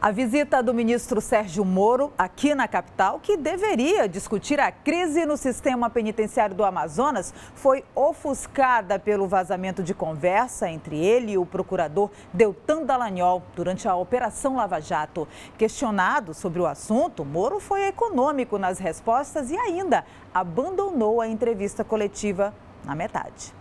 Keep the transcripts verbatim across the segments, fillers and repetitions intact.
A visita do ministro Sérgio Moro aqui na capital, que deveria discutir a crise no sistema penitenciário do Amazonas, foi ofuscada pelo vazamento de conversa entre ele e o procurador Deltan Dallagnol durante a Operação Lava Jato. Questionado sobre o assunto, Moro foi econômico nas respostas e ainda abandonou a entrevista coletiva na metade.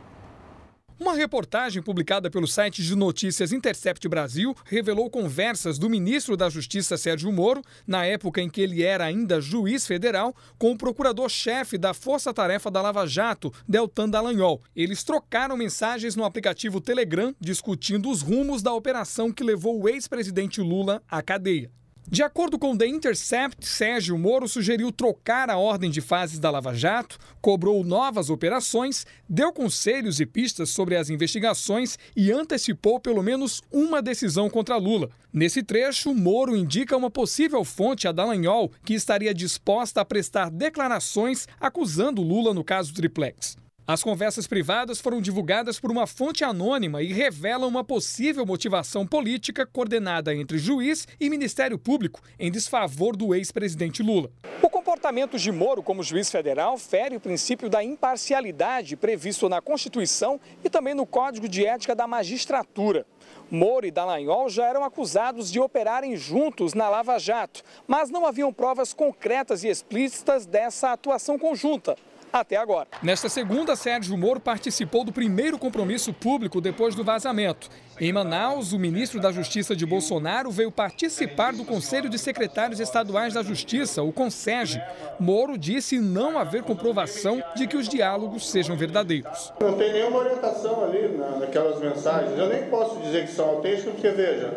Uma reportagem publicada pelo site de notícias Intercept Brasil revelou conversas do ministro da Justiça Sérgio Moro, na época em que ele era ainda juiz federal, com o procurador-chefe da Força Tarefa da Lava Jato, Deltan Dallagnol. Eles trocaram mensagens no aplicativo Telegram, discutindo os rumos da operação que levou o ex-presidente Lula à cadeia. De acordo com The Intercept, Sérgio Moro sugeriu trocar a ordem de fases da Lava Jato, cobrou novas operações, deu conselhos e pistas sobre as investigações e antecipou pelo menos uma decisão contra Lula. Nesse trecho, Moro indica uma possível fonte a Dallagnol que estaria disposta a prestar declarações acusando Lula no caso Triplex. As conversas privadas foram divulgadas por uma fonte anônima e revelam uma possível motivação política coordenada entre juiz e Ministério Público em desfavor do ex-presidente Lula. O comportamento de Moro como juiz federal fere o princípio da imparcialidade previsto na Constituição e também no Código de Ética da Magistratura. Moro e Dallagnol já eram acusados de operarem juntos na Lava Jato, mas não haviam provas concretas e explícitas dessa atuação conjunta. Até agora. Nesta segunda, Sérgio Moro participou do primeiro compromisso público depois do vazamento. Em Manaus, o ministro da Justiça de Bolsonaro veio participar do Conselho de Secretários Estaduais da Justiça, o CONSEG. Moro disse não haver comprovação de que os diálogos sejam verdadeiros. Não tem nenhuma orientação ali na, naquelas mensagens. Eu nem posso dizer que são autênticas, porque, veja,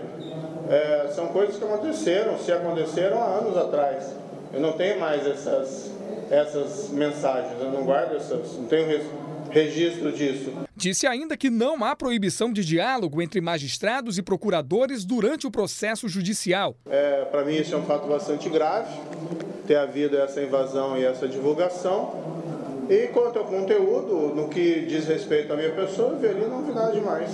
é, são coisas que aconteceram, se aconteceram há anos atrás. Eu não tenho mais essas... essas mensagens, eu não guardo essas, não tenho registro disso. Disse ainda que não há proibição de diálogo entre magistrados e procuradores durante o processo judicial. É, para mim isso é um fato bastante grave, ter havido essa invasão e essa divulgação. E quanto ao conteúdo, no que diz respeito à minha pessoa, eu veria novidade demais.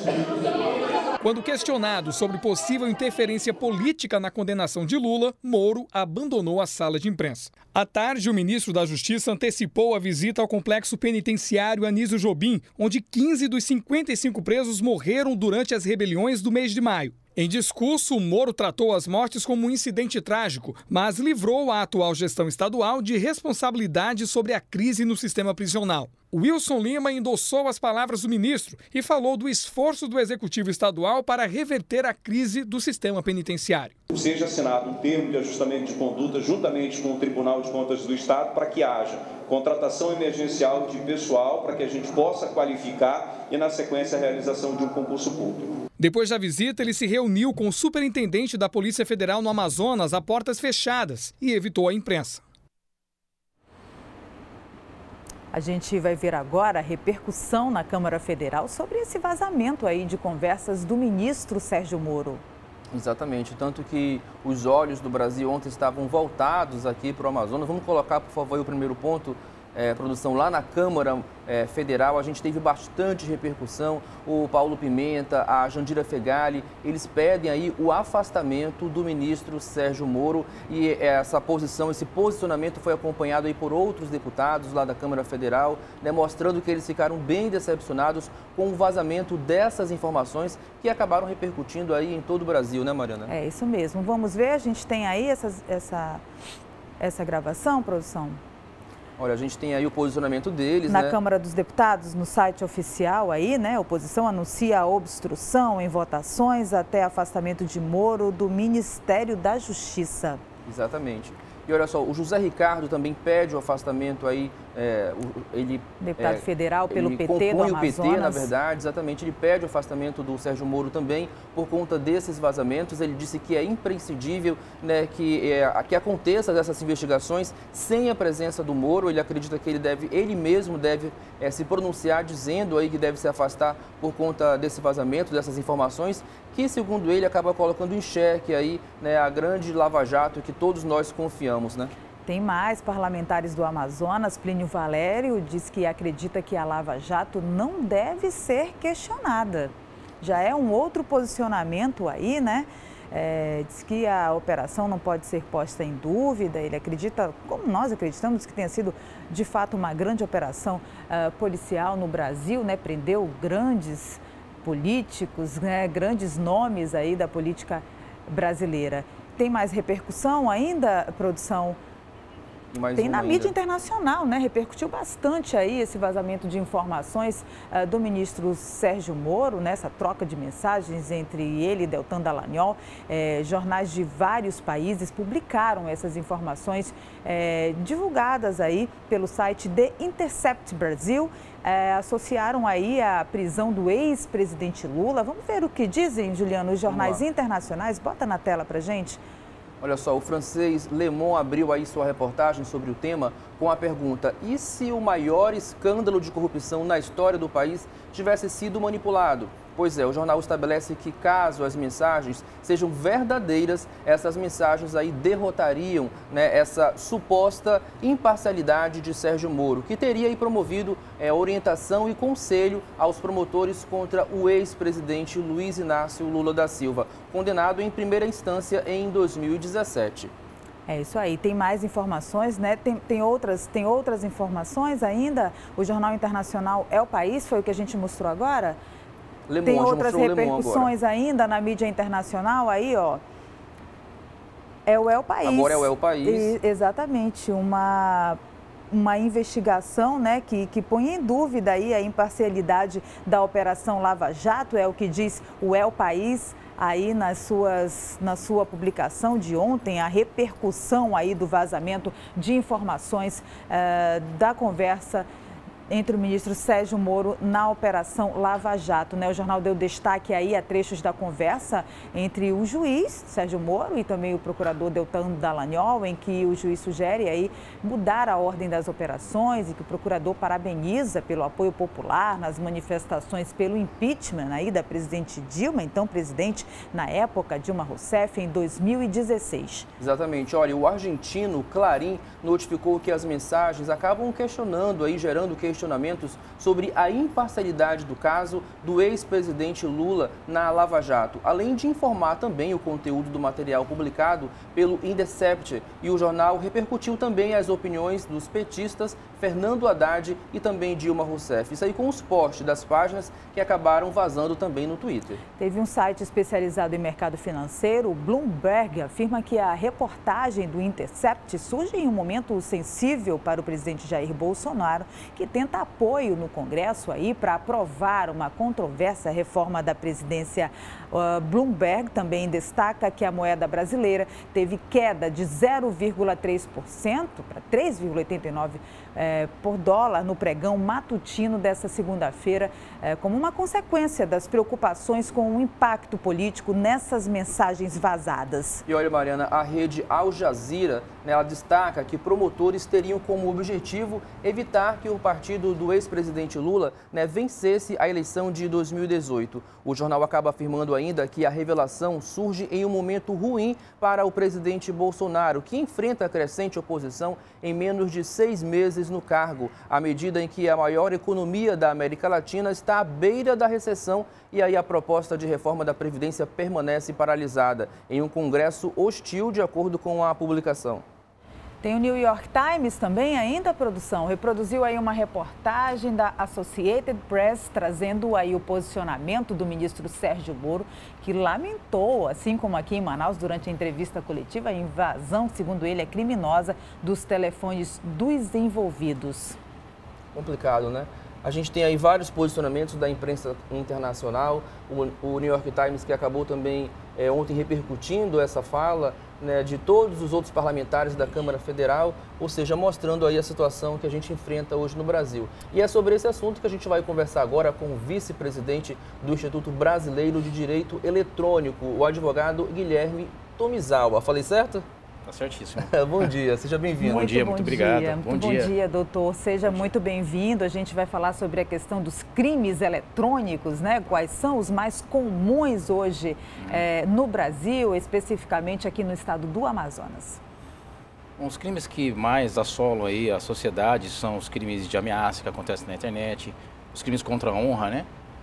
Quando questionado sobre possível interferência política na condenação de Lula, Moro abandonou a sala de imprensa. À tarde, o ministro da Justiça antecipou a visita ao complexo penitenciário Anísio Jobim, onde quinze dos cinquenta e cinco presos morreram durante as rebeliões do mês de maio. Em discurso, Moro tratou as mortes como um incidente trágico, mas livrou a atual gestão estadual de responsabilidade sobre a crise no sistema prisional. Wilson Lima endossou as palavras do ministro e falou do esforço do Executivo Estadual para reverter a crise do sistema penitenciário. Seja assinado um termo de ajustamento de conduta juntamente com o Tribunal de Contas do Estado para que haja contratação emergencial de pessoal para que a gente possa qualificar e, na sequência, a realização de um concurso público. Depois da visita, ele se reuniu com o superintendente da Polícia Federal no Amazonas a portas fechadas e evitou a imprensa. A gente vai ver agora a repercussão na Câmara Federal sobre esse vazamento aí de conversas do ministro Sérgio Moro. Exatamente, tanto que os olhos do Brasil ontem estavam voltados aqui para o Amazonas. Vamos colocar, por favor, aí o primeiro ponto. É, produção, lá na Câmara é, Federal, a gente teve bastante repercussão. O Paulo Pimenta, a Jandira Fegali, eles pedem aí o afastamento do ministro Sérgio Moro e essa posição, esse posicionamento foi acompanhado aí por outros deputados lá da Câmara Federal, né, mostrando que eles ficaram bem decepcionados com o vazamento dessas informações que acabaram repercutindo aí em todo o Brasil, né, Mariana? É isso mesmo. Vamos ver, a gente tem aí essas, essa, essa gravação, produção? Olha, a gente tem aí o posicionamento deles, Na né? Câmara dos Deputados, no site oficial aí, né? A oposição anuncia a obstrução em votações até afastamento de Moro do Ministério da Justiça. Exatamente. E olha só, o José Ricardo também pede o afastamento aí, é, ele... Deputado é, federal pelo ele P T do compõe o Amazonas. P T, na verdade, exatamente. Ele pede o afastamento do Sérgio Moro também por conta desses vazamentos. Ele disse que é imprescindível, né, que, é, que aconteça dessas investigações sem a presença do Moro. Ele acredita que ele deve, ele mesmo deve é, se pronunciar dizendo aí que deve se afastar por conta desse vazamento, dessas informações, que, segundo ele, acaba colocando em xeque aí, né, a grande Lava Jato que todos nós confiamos, né? Tem mais parlamentares do Amazonas. Plínio Valério diz que acredita que a Lava Jato não deve ser questionada. Já é um outro posicionamento aí, né? É, diz que a operação não pode ser posta em dúvida. Ele acredita, como nós acreditamos, que tenha sido de fato uma grande operação uh, policial no Brasil, né? Prendeu grandes políticos, né? Grandes nomes aí da política brasileira. Tem mais repercussão ainda, produção? Mais Tem na ainda. mídia internacional, né? Repercutiu bastante aí esse vazamento de informações uh, do ministro Sérgio Moro, né? Essa troca de mensagens entre ele e Deltan Dallagnol. Eh, jornais de vários países publicaram essas informações eh, divulgadas aí pelo site The Intercept Brasil. Eh, associaram aí a prisão do ex-presidente Lula. Vamos ver o que dizem, Juliano, os jornais internacionais. Bota na tela pra gente. Olha só, o francês Le Monde abriu aí sua reportagem sobre o tema com a pergunta: e se o maior escândalo de corrupção na história do país tivesse sido manipulado? Pois é, o jornal estabelece que caso as mensagens sejam verdadeiras, essas mensagens aí derrotariam, né, essa suposta imparcialidade de Sérgio Moro, que teria aí promovido é, orientação e conselho aos promotores contra o ex-presidente Luiz Inácio Lula da Silva, condenado em primeira instância em dois mil e dezessete. É isso aí, tem mais informações, né? Tem, tem, outras, tem outras informações ainda. O Jornal Internacional É o País, foi o que a gente mostrou agora. Le Monde, tem outras repercussões agora. ainda na mídia internacional aí, ó. É o É o País. Agora é o É o País. E, exatamente, uma, uma investigação, né, que, que põe em dúvida aí a imparcialidade da Operação Lava Jato, é o que diz o É o País. Aí nas suas, na sua publicação de ontem, a repercussão aí do vazamento de informações uh, da conversa entre o ministro Sérgio Moro na Operação Lava Jato, né? O jornal deu destaque aí a trechos da conversa entre o juiz Sérgio Moro e também o procurador Deltan Dallagnol, em que o juiz sugere aí mudar a ordem das operações e que o procurador parabeniza pelo apoio popular nas manifestações pelo impeachment aí da presidente Dilma, então presidente na época, Dilma Rousseff, em dois mil e dezesseis. Exatamente. Olha, o argentino Clarín notificou que as mensagens acabam questionando aí, gerando questionamentos sobre a imparcialidade do caso do ex-presidente Lula na Lava Jato, além de informar também o conteúdo do material publicado pelo Intercept. E o jornal repercutiu também as opiniões dos petistas Fernando Haddad e também Dilma Rousseff. Isso aí com os posts das páginas que acabaram vazando também no Twitter. Teve um site especializado em mercado financeiro, o Bloomberg, afirma que a reportagem do Intercept surge em um momento sensível para o presidente Jair Bolsonaro, que tenta apoio no Congresso aí para aprovar uma controversa reforma da presidência. Uh, Bloomberg também destaca que a moeda brasileira teve queda de zero vírgula três por cento para três vírgula oitenta e nove eh, por dólar no pregão matutino dessa segunda-feira, eh, como uma consequência das preocupações com o impacto político nessas mensagens vazadas. E olha, Mariana, a rede Al Jazeera, né, ela destaca que promotores teriam como objetivo evitar que o partido do ex-presidente Lula, né, vencesse a eleição de dois mil e dezoito. O jornal acaba afirmando ainda que a revelação surge em um momento ruim para o presidente Bolsonaro, que enfrenta a crescente oposição em menos de seis meses no cargo, à medida em que a maior economia da América Latina está à beira da recessão e aí a proposta de reforma da Previdência permanece paralisada em um Congresso hostil, de acordo com a publicação. Tem o New York Times também ainda, produção, reproduziu aí uma reportagem da Associated Press trazendo aí o posicionamento do ministro Sérgio Moro, que lamentou, assim como aqui em Manaus, durante a entrevista coletiva, a invasão, segundo ele, é criminosa dos telefones dos envolvidos. Complicado, né? A gente tem aí vários posicionamentos da imprensa internacional, o New York Times que acabou também é, ontem repercutindo essa fala, né, de todos os outros parlamentares da Câmara Federal, ou seja, mostrando aí a situação que a gente enfrenta hoje no Brasil. E é sobre esse assunto que a gente vai conversar agora com o vice-presidente do Instituto Brasileiro de Direito Eletrônico, o advogado Guilherme Tomizawa. Falei certo? Tá certíssimo. Bom dia, seja bem-vindo. Bom dia, bom muito dia, obrigado. Muito bom, bom dia. dia, doutor. Seja muito bem-vindo. A gente vai falar sobre a questão dos crimes eletrônicos, né? Quais são os mais comuns hoje hum. é, no Brasil, especificamente aqui no estado do Amazonas. Bom, os crimes que mais assolam aí a sociedade são os crimes de ameaça que acontecem na internet, os crimes contra a honra, né?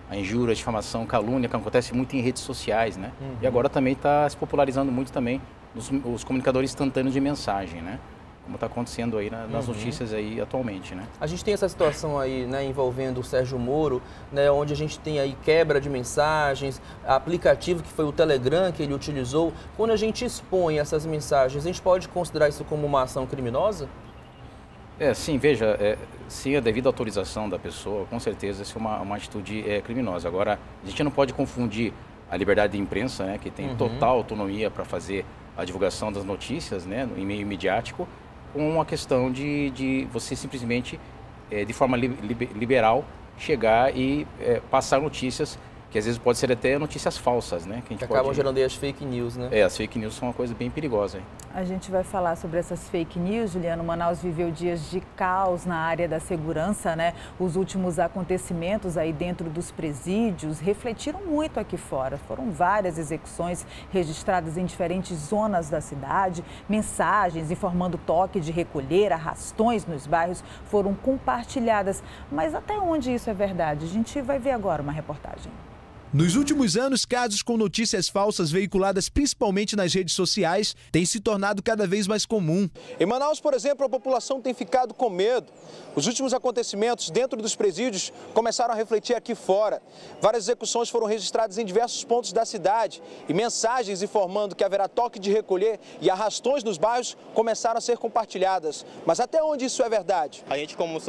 a injúria, a difamação, calúnia, que acontece muito em redes sociais, né? Uhum. E agora também está se popularizando muito também os, os comunicadores instantâneos de mensagem, né? Como está acontecendo aí na, nas uhum. notícias aí atualmente, né? A gente tem essa situação aí, né, envolvendo o Sérgio Moro, né, onde a gente tem aí quebra de mensagens, aplicativo que foi o Telegram que ele utilizou. Quando a gente expõe essas mensagens, a gente pode considerar isso como uma ação criminosa? É, sim, veja, é, se a devida autorização da pessoa, com certeza isso é uma, uma atitude é, criminosa. Agora, a gente não pode confundir a liberdade de imprensa, né, que tem uhum. total autonomia para fazer a divulgação das notícias, né, em meio midiático, com uma questão de, de você simplesmente, é, de forma li, liberal, chegar e é, passar notícias que às vezes pode ser até notícias falsas, né? Que, a gente que acabam pode... gerando aí as fake news, né? É, as fake news são uma coisa bem perigosa. Hein? A gente vai falar sobre essas fake news, Juliano. Manaus viveu dias de caos na área da segurança, né? Os últimos acontecimentos aí dentro dos presídios refletiram muito aqui fora. Foram várias execuções registradas em diferentes zonas da cidade. Mensagens informando toque de recolher, arrastões nos bairros foram compartilhadas. Mas até onde isso é verdade? A gente vai ver agora uma reportagem. Nos últimos anos, casos com notícias falsas veiculadas principalmente nas redes sociais têm se tornado cada vez mais comum. Em Manaus, por exemplo, a população tem ficado com medo. Os últimos acontecimentos dentro dos presídios começaram a refletir aqui fora. Várias execuções foram registradas em diversos pontos da cidade e mensagens informando que haverá toque de recolher e arrastões nos bairros começaram a ser compartilhadas. Mas até onde isso é verdade? A gente, como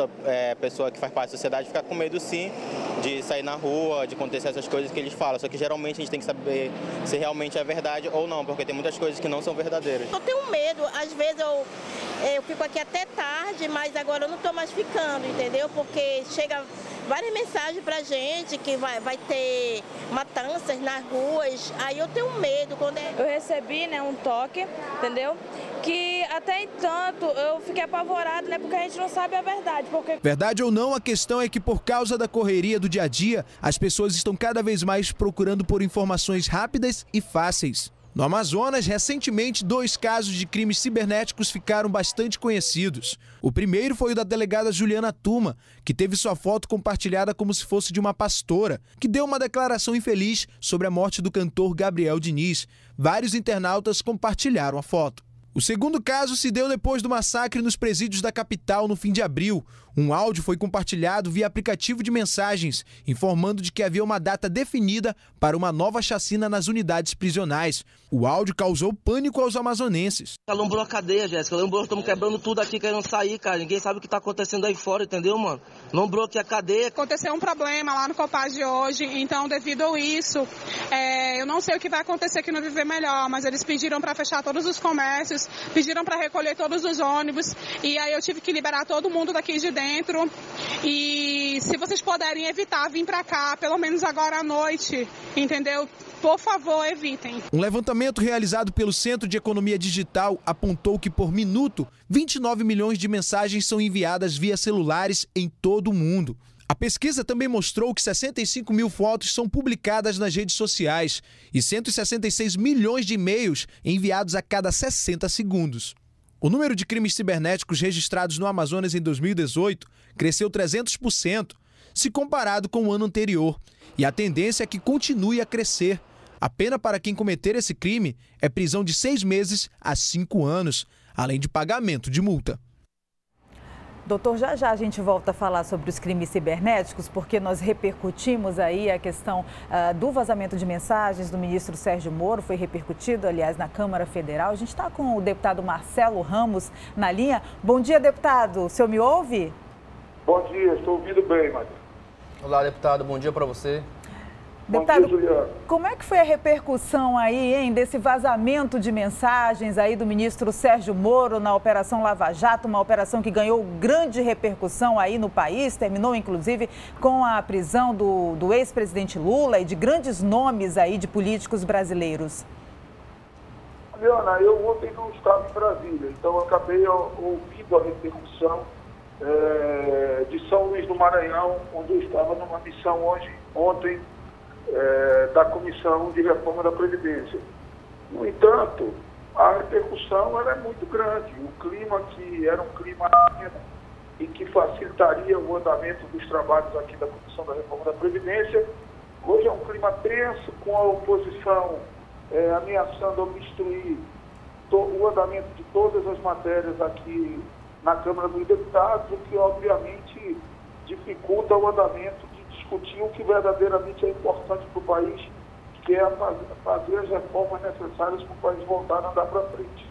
é, pessoa que faz parte da sociedade, fica com medo sim de sair na rua, de acontecer essas coisas que eles falam, só que geralmente a gente tem que saber se realmente é verdade ou não, porque tem muitas coisas que não são verdadeiras. Eu tenho medo, às vezes eu, eu fico aqui até tarde, mas agora eu não estou mais ficando, entendeu? Porque chega várias mensagens pra gente que vai, vai ter matanças nas ruas, aí eu tenho medo. Quando é... Eu recebi, né, um toque, entendeu? Que até entanto eu fiquei apavorado, né, porque a gente não sabe a verdade. Porque... Verdade ou não, a questão é que por causa da correria do dia a dia, as pessoas estão cada vez mais procurando por informações rápidas e fáceis. No Amazonas, recentemente, dois casos de crimes cibernéticos ficaram bastante conhecidos. O primeiro foi o da delegada Juliana Tuma, que teve sua foto compartilhada como se fosse de uma pastora, que deu uma declaração infeliz sobre a morte do cantor Gabriel Diniz. Vários internautas compartilharam a foto. O segundo caso se deu depois do massacre nos presídios da capital no fim de abril. Um áudio foi compartilhado via aplicativo de mensagens, informando de que havia uma data definida para uma nova chacina nas unidades prisionais. O áudio causou pânico aos amazonenses. Alombrou a cadeia, Jéssica. Alombrou, estamos quebrando tudo aqui, querendo sair, cara. Ninguém sabe o que está acontecendo aí fora, entendeu, mano? Alombrou aqui a cadeia. Aconteceu um problema lá no Copag hoje, então, devido a isso, é, eu não sei o que vai acontecer aqui no Viver Melhor, mas eles pediram para fechar todos os comércios, pediram para recolher todos os ônibus, e aí eu tive que liberar todo mundo daqui de dentro. E se vocês puderem evitar vir para cá, pelo menos agora à noite, entendeu? Por favor, evitem. Um levantamento realizado pelo Centro de Economia Digital apontou que, por minuto, vinte e nove milhões de mensagens são enviadas via celulares em todo o mundo. A pesquisa também mostrou que sessenta e cinco mil fotos são publicadas nas redes sociais e cento e sessenta e seis milhões de e-mails enviados a cada sessenta segundos. O número de crimes cibernéticos registrados no Amazonas em dois mil e dezoito cresceu trezentos por cento, se comparado com o ano anterior, e a tendência é que continue a crescer. A pena para quem cometer esse crime é prisão de seis meses a cinco anos, além de pagamento de multa. Doutor, já já a gente volta a falar sobre os crimes cibernéticos, porque nós repercutimos aí a questão uh, do vazamento de mensagens do ministro Sérgio Moro, foi repercutido, aliás, na Câmara Federal. A gente está com o deputado Marcelo Ramos na linha. Bom dia, deputado. O senhor me ouve? Bom dia, estou ouvindo bem, Maria. Olá, deputado. Bom dia para você. Deputado, como é que foi a repercussão aí, hein, desse vazamento de mensagens aí do ministro Sérgio Moro na Operação Lava Jato, uma operação que ganhou grande repercussão aí no país, terminou inclusive com a prisão do, do ex-presidente Lula e de grandes nomes aí de políticos brasileiros? Mariana, eu ontem não estava em Brasília, então eu acabei ouvindo a repercussão é, de São Luís do Maranhão, onde eu estava numa missão hoje, ontem, É, da Comissão de Reforma da Previdência. No entanto, a repercussão ela é muito grande. O clima que era um clima e que facilitaria o andamento dos trabalhos aqui da Comissão da Reforma da Previdência. Hoje é um clima tenso, com a oposição é, ameaçando obstruir to, o andamento de todas as matérias aqui na Câmara dos Deputados, o que obviamente dificulta o andamento de discutir o que verdadeiramente é importante para o país, que é fazer as reformas necessárias para o país voltar a andar para frente.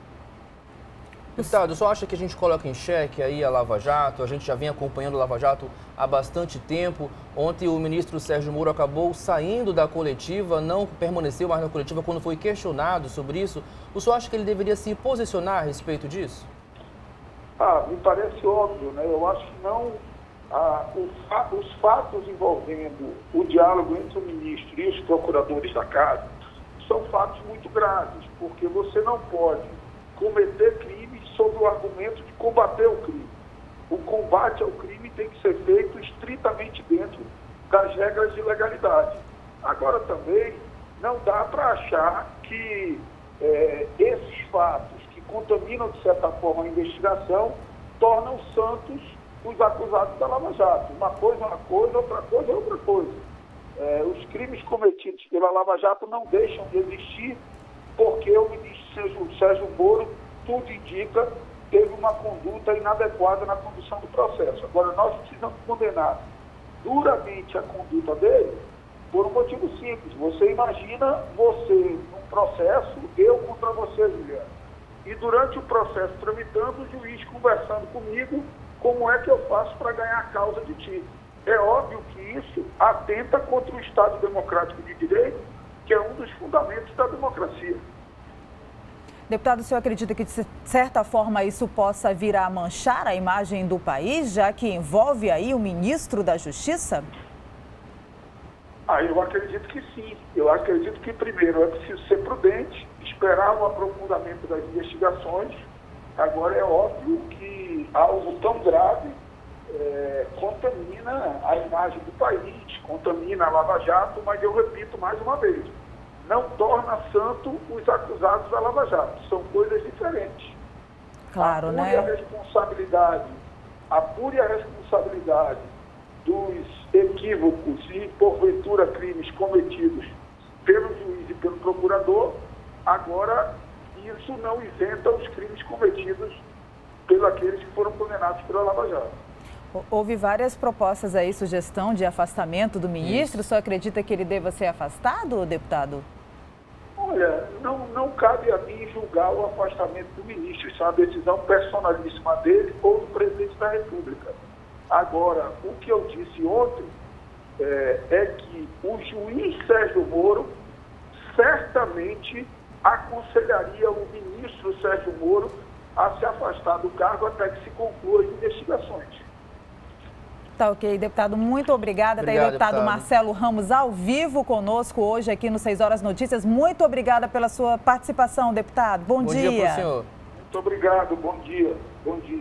Deputado, só acha que a gente coloca em xeque aí a Lava Jato? A gente já vem acompanhando a Lava Jato há bastante tempo. Ontem o ministro Sérgio Moro acabou saindo da coletiva, não permaneceu mais na coletiva quando foi questionado sobre isso. O senhor acha que ele deveria se posicionar a respeito disso? Ah, me parece óbvio, né? Eu acho que não. Ah, fa os fatos envolvendo o diálogo entre o ministro e os procuradores da casa são fatos muito graves, porque você não pode cometer crimes sob o argumento de combater o crime. O combate ao crime tem que ser feito estritamente dentro das regras de legalidade. Agora também não dá para achar que é, esses fatos que contaminam de certa forma a investigação tornam santos os acusados da Lava Jato. Uma coisa é uma coisa, outra coisa é outra coisa. É, os crimes cometidos pela Lava Jato não deixam de existir porque o ministro Sérgio, Sérgio Moro, tudo indica, teve uma conduta inadequada na condução do processo. Agora, nós precisamos condenar duramente a conduta dele por um motivo simples. Você imagina você num processo, eu contra você, Juliana, e durante o processo tramitando, o juiz conversando comigo, como é que eu faço para ganhar a causa de ti? É óbvio que isso atenta contra o Estado Democrático de Direito, que é um dos fundamentos da democracia. Deputado, o senhor acredita que, de certa forma, isso possa vir a manchar a imagem do país, já que envolve aí o ministro da Justiça? Ah, eu acredito que sim. Eu acredito que, primeiro, é preciso ser prudente, esperar o aprofundamento das investigações. Agora, é óbvio que algo tão grave é, contamina a imagem do país, contamina a Lava Jato, mas eu repito mais uma vez, não torna santo os acusados da Lava Jato. São coisas diferentes. Claro, né? A pura responsabilidade, a pura responsabilidade dos equívocos e, porventura, crimes cometidos pelo juiz e pelo procurador, agora isso não isenta os crimes cometidos pelos aqueles que foram condenados pela Lava Jato. Houve várias propostas aí, sugestão de afastamento do ministro. O senhor acredita que ele deva ser afastado, deputado? Olha, não, não cabe a mim julgar o afastamento do ministro. Isso é uma decisão personalíssima dele ou do presidente da República. Agora, o que eu disse ontem é, é que o juiz Sérgio Moro certamente aconselharia o ministro Sérgio Moro a se afastar do cargo até que se concluam as investigações. Tá ok, deputado, muito obrigada. Está aí o deputado, deputado Marcelo Ramos ao vivo conosco hoje aqui no seis horas Notícias. Muito obrigada pela sua participação, deputado. Bom, bom dia. Bom dia para o senhor. Muito obrigado, bom dia. Bom dia.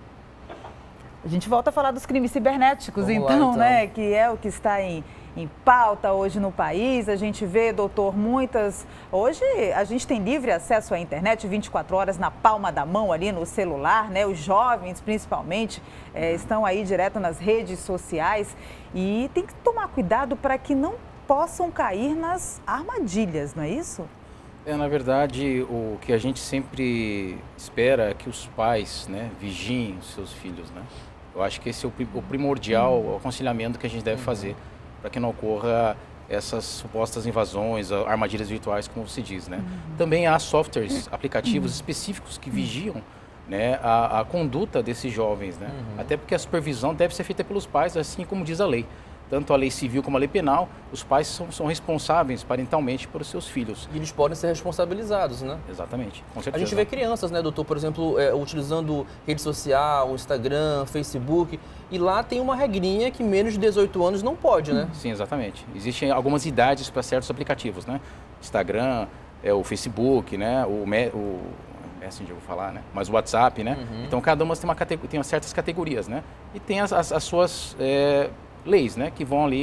A gente volta a falar dos crimes cibernéticos, então, lá, então, né? Que é o que está em, em pauta hoje no país. A gente vê, doutor, muitas... Hoje a gente tem livre acesso à internet vinte e quatro horas na palma da mão, ali no celular, né? Os jovens, principalmente, é, estão aí direto nas redes sociais e tem que tomar cuidado para que não possam cair nas armadilhas, não é isso? É, na verdade, o que a gente sempre espera é que os pais, né, vigiem os seus filhos, né? Eu acho que esse é o primordial, o aconselhamento que a gente deve fazer para que não ocorra essas supostas invasões, armadilhas virtuais, como se diz, né? Uhum. Também há softwares, aplicativos uhum. específicos que vigiam, né, a, a conduta desses jovens, né? Uhum. Até porque a supervisão deve ser feita pelos pais, assim como diz a lei. Tanto a lei civil como a lei penal, os pais são, são responsáveis parentalmente por seus filhos. E eles podem ser responsabilizados, né? Exatamente, com certeza. A gente vê crianças, né, doutor, por exemplo, é, utilizando rede social, Instagram, Facebook, e lá tem uma regrinha que menos de dezoito anos não pode, né? Sim, exatamente. Existem algumas idades para certos aplicativos, né? Instagram, é, o Facebook, né? O, o Messenger, vou falar, né? Mas o WhatsApp, né? Uhum. Então, cada uma tem, uma tem certas categorias, né? E tem as, as, as suas... É, leis, né, que vão ali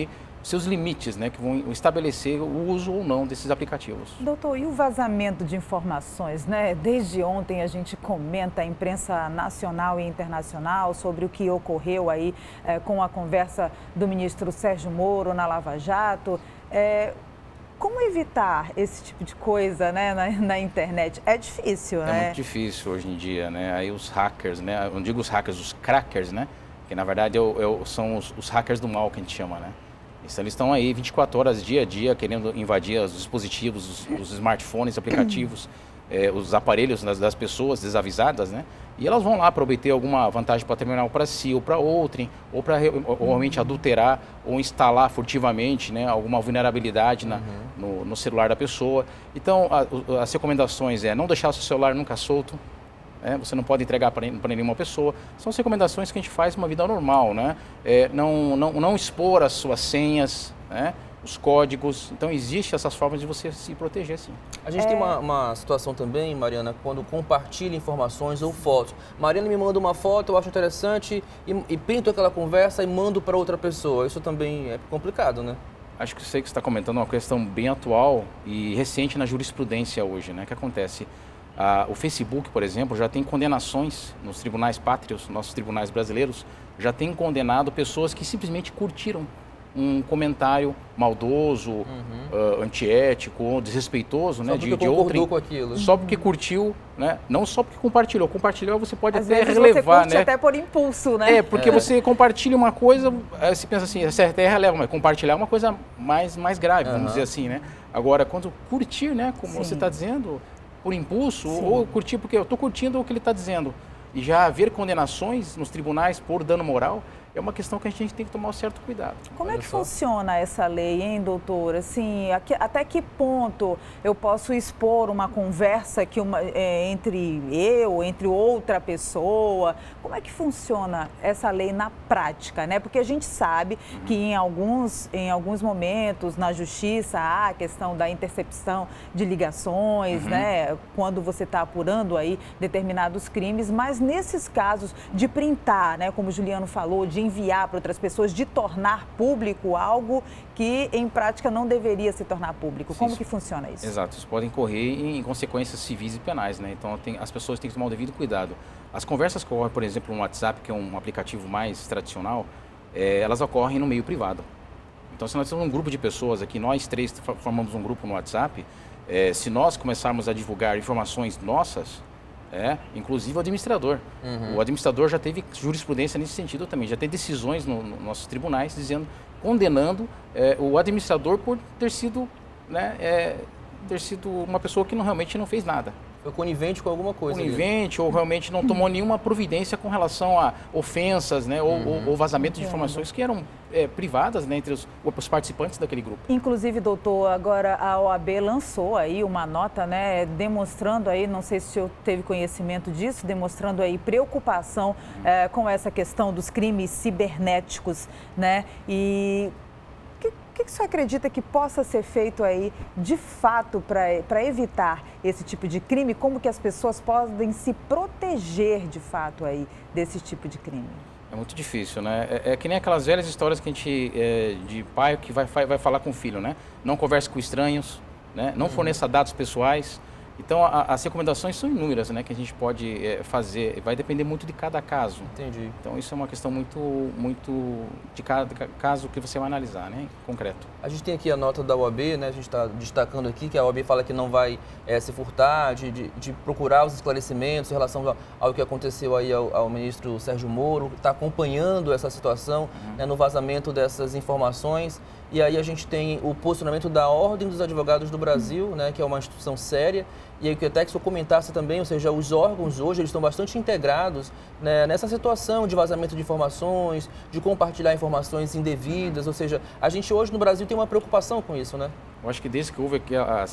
seus limites, né, que vão estabelecer o uso ou não desses aplicativos. Doutor, e o vazamento de informações, né? Desde ontem a gente comenta a imprensa nacional e internacional sobre o que ocorreu aí eh, com a conversa do ministro Sérgio Moro na Lava Jato. Eh, como evitar esse tipo de coisa, né, na, na internet? É difícil, né? É muito difícil hoje em dia, né? Aí os hackers, né? Eu não digo os hackers, os crackers, né? Que na verdade eu, eu, são os, os hackers do mal que a gente chama, né? Então, eles estão aí vinte e quatro horas, dia a dia, querendo invadir os dispositivos, os, os smartphones, aplicativos, eh, os aparelhos das, das pessoas desavisadas, né? E elas vão lá para obter alguma vantagem patrimonial para si ou para outrem, ou para realmente adulterar ou instalar furtivamente, né, alguma vulnerabilidade na, no, no celular da pessoa. Então, a, as recomendações é não deixar o seu celular nunca solto. É, você não pode entregar para nenhuma pessoa. São as recomendações que a gente faz uma vida normal, né? É, não, não, não expor as suas senhas, né? Os códigos. Então, existem essas formas de você se proteger, sim. A gente é... tem uma, uma situação também, Mariana, quando compartilha informações ou fotos. Mariana me manda uma foto, eu acho interessante, e, e pinto aquela conversa e mando para outra pessoa. Isso também é complicado, né? Acho que sei que você está comentando uma questão bem atual e recente na jurisprudência hoje, né? O que acontece? Ah, o Facebook, por exemplo, já tem condenações nos tribunais pátrios, nossos tribunais brasileiros, já tem condenado pessoas que simplesmente curtiram um comentário maldoso, uhum. uh, antiético, ou desrespeitoso, só né? Porque de, de concordou outrem, com aquilo. Só porque curtiu, né? Não só porque compartilhou. Compartilhou você pode Às até vezes relevar, você curte né? até por impulso, né? É, porque é. você compartilha uma coisa, você pensa assim, você até releva, mas compartilhar é uma coisa mais, mais grave, uhum. vamos dizer assim, né? Agora, quando curtir, né? Como Sim. você está dizendo, por impulso, Sim. ou curtir porque eu estou curtindo o que ele está dizendo, e já haver condenações nos tribunais por dano moral, é uma questão que a gente tem que tomar um certo cuidado. Como Olha é que só. funciona essa lei, hein, doutor? Assim, aqui, até que ponto eu posso expor uma conversa que uma, é, entre eu, entre outra pessoa? Como é que funciona essa lei na prática, né? Porque a gente sabe uhum. que em alguns, em alguns momentos na justiça há a questão da intercepção de ligações, uhum. né? Quando você está apurando aí determinados crimes, mas nesses casos de printar, né? Como o Juliano falou, de enviar para outras pessoas, de tornar público algo que em prática não deveria se tornar público. Como isso. que funciona isso? Exato, isso podem correr em consequências civis e penais, né? Então tem, as pessoas têm que tomar o devido cuidado. As conversas que ocorrem, por exemplo, no WhatsApp, que é um aplicativo mais tradicional, é, elas ocorrem no meio privado. Então se nós temos um grupo de pessoas aqui, nós três formamos um grupo no WhatsApp, é, se nós começarmos a divulgar informações nossas, É, inclusive o administrador. Uhum. O administrador já teve jurisprudência nesse sentido também, já tem decisões nos no nossos tribunais dizendo, condenando é, o administrador por ter sido, né, é, ter sido uma pessoa que não, realmente não fez nada. Foi conivente com alguma coisa. Conivente ali. Ou realmente não tomou nenhuma providência com relação a ofensas, né, ou, uhum. ou, ou vazamento de informações que eram é, privadas, né, entre os, os participantes daquele grupo. Inclusive, doutor, agora a O A B lançou aí uma nota, né, demonstrando aí, não sei se o senhor teve conhecimento disso, demonstrando aí preocupação uhum. é, com essa questão dos crimes cibernéticos, né, e... O que, que o senhor acredita que possa ser feito aí, de fato, para evitar esse tipo de crime? Como que as pessoas podem se proteger, de fato, aí desse tipo de crime? É muito difícil, né? É, é que nem aquelas velhas histórias que a gente, é, de pai que vai, vai falar com o filho, né? Não converse com estranhos, né? Não forneça dados pessoais. Então, a, as recomendações são inúmeras, né, que a gente pode é, fazer, vai depender muito de cada caso. Entendi. Então, isso é uma questão muito, muito de cada caso que você vai analisar, né, em concreto. A gente tem aqui a nota da O A B, né, a gente está destacando aqui que a O A B fala que não vai é, se furtar, de, de, de procurar os esclarecimentos em relação ao, ao que aconteceu aí ao, ao ministro Sérgio Moro, está acompanhando essa situação, uhum. né, no vazamento dessas informações. E aí a gente tem o posicionamento da Ordem dos Advogados do Brasil, né, que é uma instituição séria. E aí eu queria até que o senhor comentasse também, ou seja, os órgãos hoje eles estão bastante integrados, né, nessa situação de vazamento de informações, de compartilhar informações indevidas, ou seja, a gente hoje no Brasil tem uma preocupação com isso, né? Eu acho que desde que houve aqui a, a,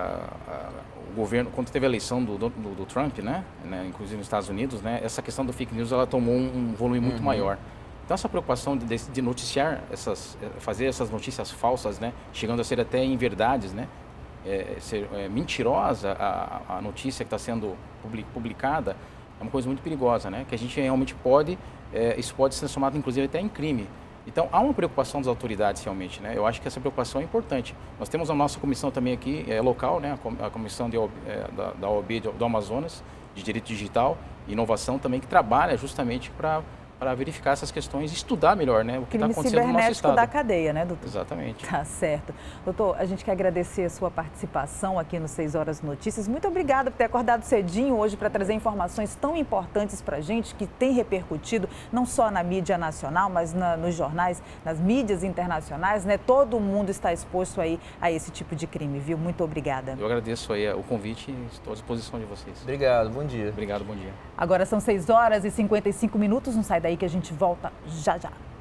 a, o governo, quando teve a eleição do, do, do Trump, né, né, inclusive nos Estados Unidos, né, essa questão do fake news ela tomou um, um volume muito uhum. maior. Então essa preocupação de, de noticiar, essas, fazer essas notícias falsas, né, chegando a ser até inverdades, né, é, ser é, mentirosa a, a notícia que está sendo publicada, é uma coisa muito perigosa, né, que a gente realmente pode, é, isso pode ser transformado inclusive até em crime. Então, há uma preocupação das autoridades realmente, né? Eu acho que essa preocupação é importante. Nós temos a nossa comissão também aqui, é, local, né? A comissão de, é, da, da O A B do Amazonas, de Direito Digital e Inovação também, que trabalha justamente para para verificar essas questões e estudar melhor, né, o que está acontecendo no nosso estado. Da cadeia, né, doutor? Exatamente. Tá certo. Doutor, a gente quer agradecer a sua participação aqui no seis horas Notícias. Muito obrigada por ter acordado cedinho hoje para trazer informações tão importantes para a gente, que tem repercutido não só na mídia nacional, mas na, nos jornais, nas mídias internacionais, né? Todo mundo está exposto aí a esse tipo de crime, viu? Muito obrigada. Eu agradeço aí o convite e estou à disposição de vocês. Obrigado, bom dia. Obrigado, bom dia. Agora são seis horas e cinquenta e cinco minutos, não sai daí que a gente volta já já.